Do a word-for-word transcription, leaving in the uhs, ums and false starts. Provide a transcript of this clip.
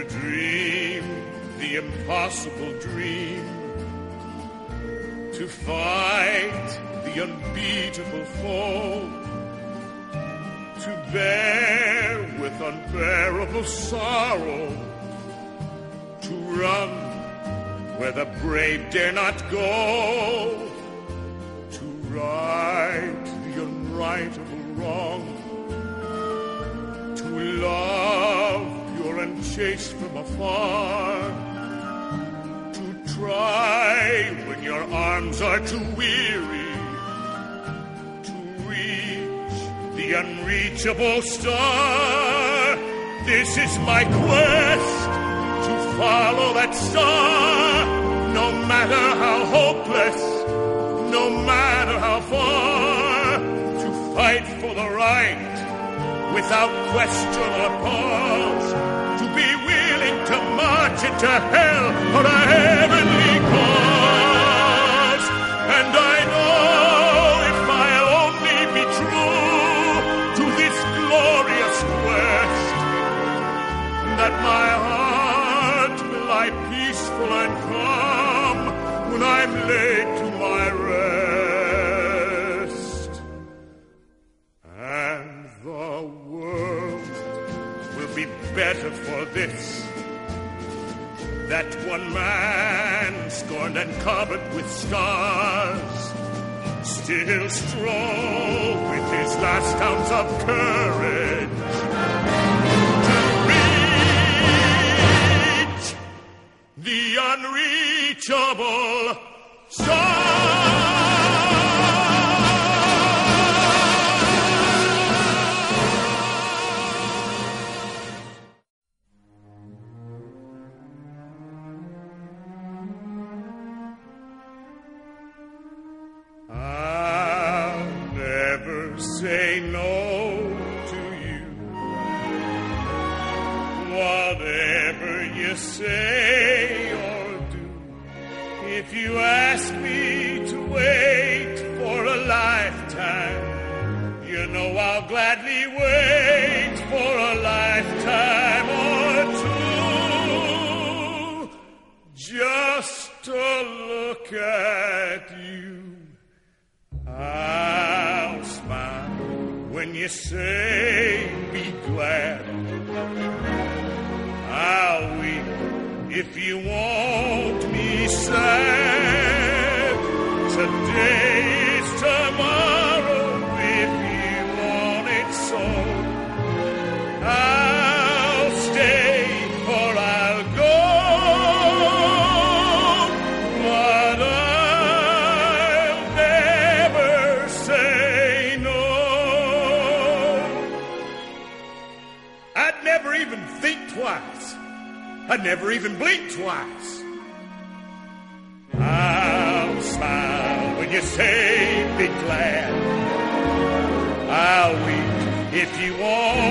To dream the impossible dream, to fight the unbeatable foe, to bear with unbearable sorrow, to run where the brave dare not go, to right the unrightable wrong, to love pure and chaste from afar, to try when your arms are too weary, to reach the unreachable star. This is my quest, to follow that star, no matter how hopeless, no matter how far, to fight for the right without question or pause, to be willing to march into hell for a heavenly cause. And I know if I'll only be true to this glorious quest, that my heart will lie peaceful and calm when I'm laid to my rest. And the world will be better for this, that one man scorned and covered with scars still strove with his last ounce of courage to reach the unreachable star. Say no to you, whatever you say or do. If you ask me to wait for a lifetime, you know I'll gladly wait for a lifetime or two, just to look at you. I'll smile when you say be glad. I'll weep if you want me sad. Today is tomorrow if you want it so. I'll stay or I'll go. But I'll never say no. I'd never even think twice. I'd never even blink twice. I'll smile when you say be glad. I'll weep if you want